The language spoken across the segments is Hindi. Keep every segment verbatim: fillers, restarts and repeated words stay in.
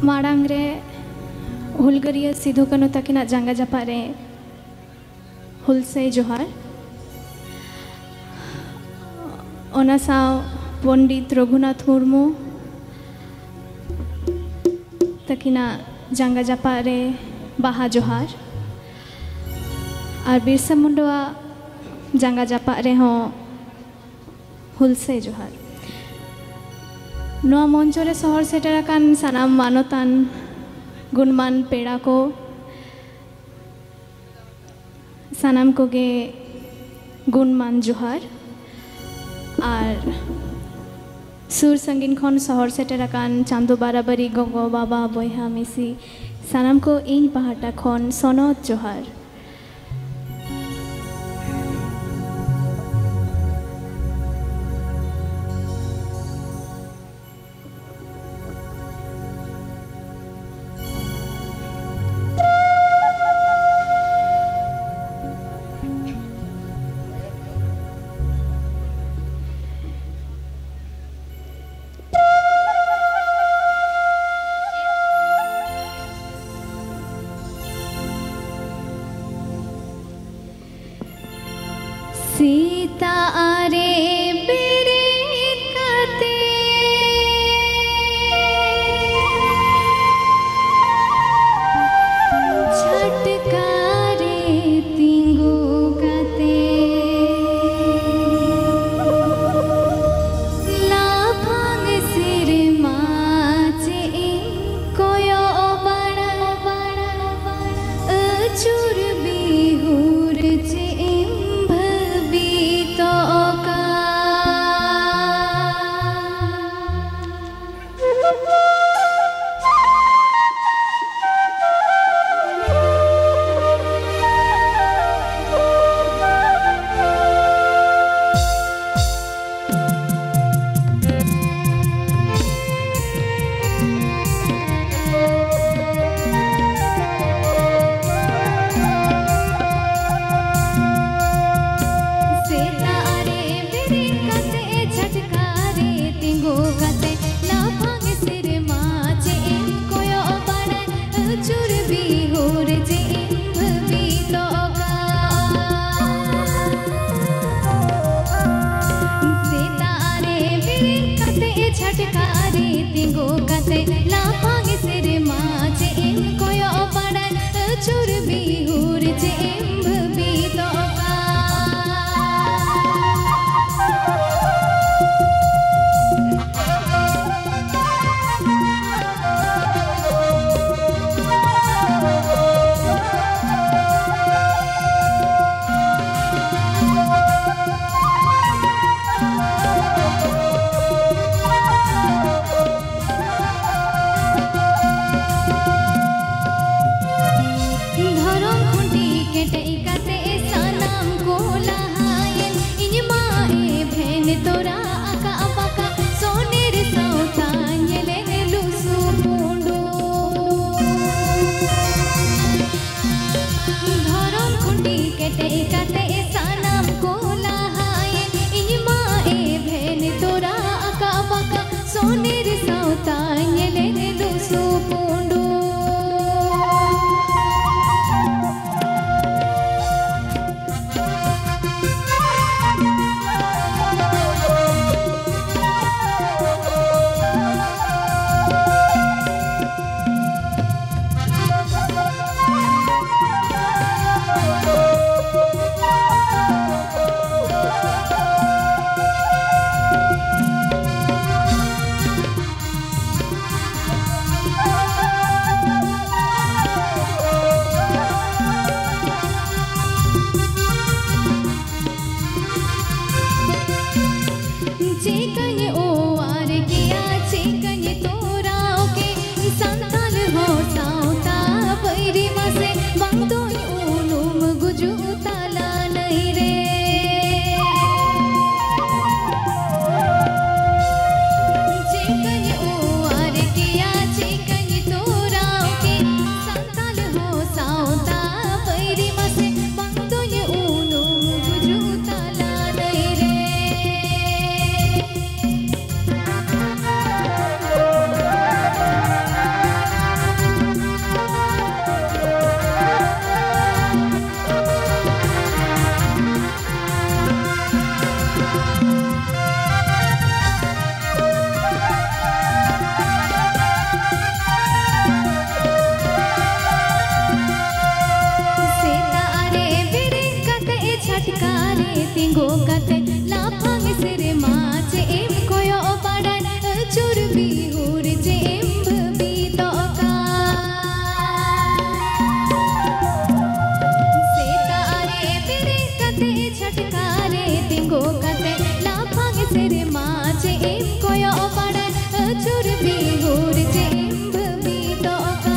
माड़ांग रे हुलगरिया सिधु कान्हू तकिना जांगा जापा रे हुलसे जोहार ओना साव पंडित रघुनाथ मुर्मू तकिना जांगा जापा रे बाहा जोहार और बिरसा मुंडा जांगा जापा रे हों हुलसे जोहार नोआ मंचो रे सहर सेटर आकान सानाम मानतान गुणमान पेड़ा को सानाम कोगे गुणमान जोहार और सुर संगीन खन सहर सेटर आकान चांदो बाराबारी गगो बाबा बयहा मिसी सानाम को इन पहाटा खन सनद जोहार सीता आरे बिरे कते छटकारे तिंगु कते लाफांग सिर माचे कोयो बड़ा बड़ा अचुर बिहुर चे छटकारे तिंगो कते लाफांग सिर माचे इन कोयो बड़ा चुर बिहुर चे भबी तो झटकारे तिंगो कते लाफांग सिरे माचे एम कोयो पड़न चुर बिहुर जे एम भी तो का सेतारे बिरे कते झटकारे तिंगो कते लाफांग सिरे माचे एम कोयो पड़न चुर बिहुर जे एम भी तो का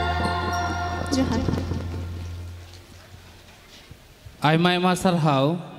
Aimai Masarhau